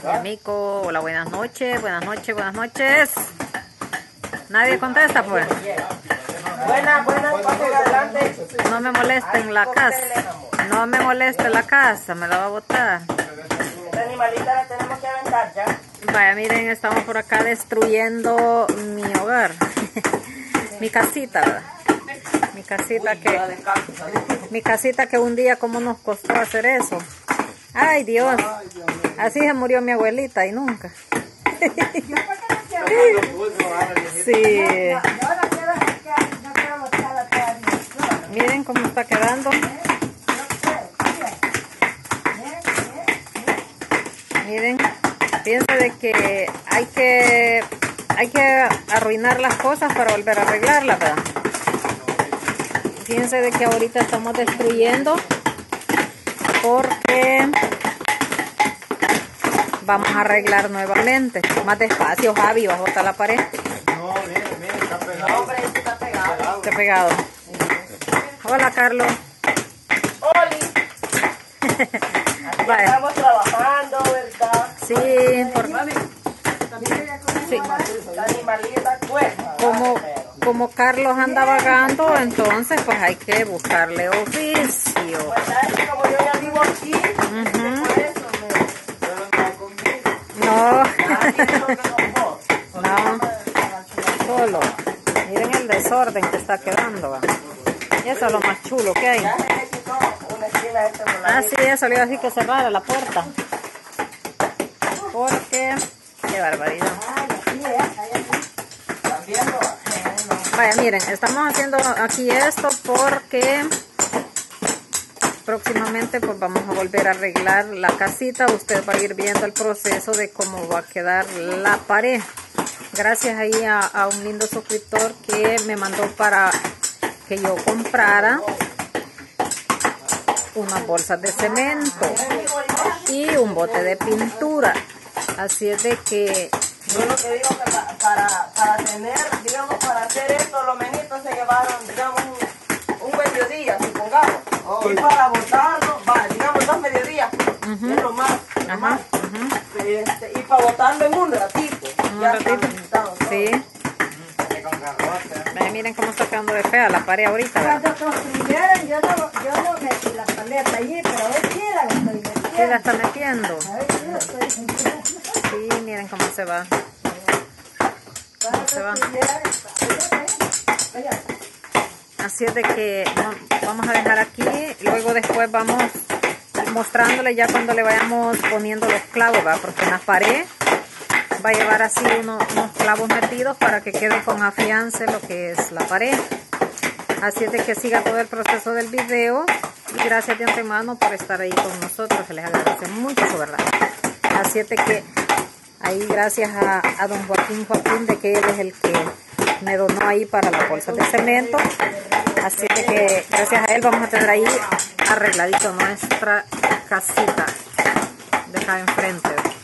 Mico, hola, buenas noches, buenas noches, buenas noches. Nadie contesta, pues. Buenas, pasen adelante. No me molesten la casa. No me moleste la casa, me la va a botar. Esta animalita la tenemos que aventar ya. Vaya, miren, estamos por acá destruyendo mi hogar. Mi casita, ¿verdad? Mi casita que un día, ¿cómo nos costó hacer eso? Ay, Dios. Así se murió mi abuelita y nunca. Sí. Miren cómo está quedando. Miren, pienso de que hay que arruinar las cosas para volver a arreglarlas, ¿verdad? Fíjense de que ahorita estamos destruyendo porque vamos a arreglar nuevamente. Más despacio, Javi, vas a botar la pared. No, miren, está pegado. No, hombre, este está pegado. Está pegado. Hola, Carlos. ¡Oli! Aquí estamos trabajando, ¿verdad? Sí, sí. La animalita cuesta. Como Carlos anda vagando, entonces pues hay que buscarle oficio. Pues sabes, como yo ya vivo aquí, por eso No. no. Solo. Miren el desorden que está quedando, ¿va? Y eso es lo más chulo que hay. Ya se le quitó una esquina de este voladito. Ah, sí, eso le iba a decir que cerrara la puerta. Porque, qué barbaridad. Vaya, miren, estamos haciendo aquí esto porque próximamente pues vamos a volver a arreglar la casita. Usted va a ir viendo el proceso de cómo va a quedar la pared. Gracias ahí a un lindo suscriptor que me mandó para que yo comprara unas bolsas de cemento y un bote de pintura. Así es de que yo lo que digo que para tener, digamos, para hacer esto, los menitos se llevaron, digamos, un mediodía, supongamos. Y para botarlo, digamos, 2 mediodías, es lo más. Y para botarlo en un ratito. Sí. Miren cómo está quedando de fea la pared ahorita. Cuando construyeron, yo no metí la paleta allí, pero hoy sí la estoy metiendo. Sí, la está metiendo. Sí, miren cómo se va. Así es de que vamos a dejar aquí, luego después vamos mostrándole ya cuando le vayamos poniendo los clavos, ¿va? Porque en la pared va a llevar así unos clavos metidos para que quede con afiance lo que es la pared. Así es de que siga todo el proceso del video y gracias de antemano por estar ahí con nosotros, se les agradece mucho, ¿verdad? Así es de que ahí gracias a don Joaquín de que él es el que me donó ahí para las bolsas de cemento. Así de que gracias a él vamos a tener ahí arregladito nuestra casita de acá enfrente.